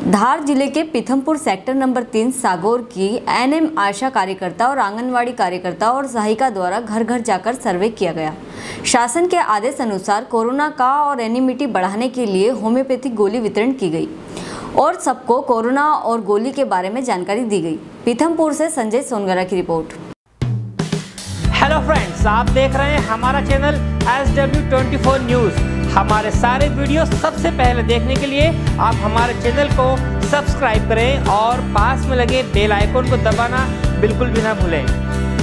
धार जिले के Pithampur sector number 3 Sagore की एनएम आशा कार्यकर्ता और आंगनवाड़ी कार्यकर्ता और सहायिका द्वारा घर घर जाकर सर्वे किया गया। शासन के आदेश अनुसार कोरोना का और एनिमिटी बढ़ाने के लिए होम्योपैथिक गोली वितरण की गई और सबको कोरोना और गोली के बारे में जानकारी दी गई। पीथमपुर से संजय सोनगरा की रिपोर्ट। हेलो फ्रेंड्स, आप देख रहे हैं हमारा चैनल SW24 न्यूज़। हमारे सारे वीडियो सबसे पहले देखने के लिए आप हमारे चैनल को सब्सक्राइब करें और पास में लगे बेल आइकन को दबाना बिल्कुल भी ना भूलें।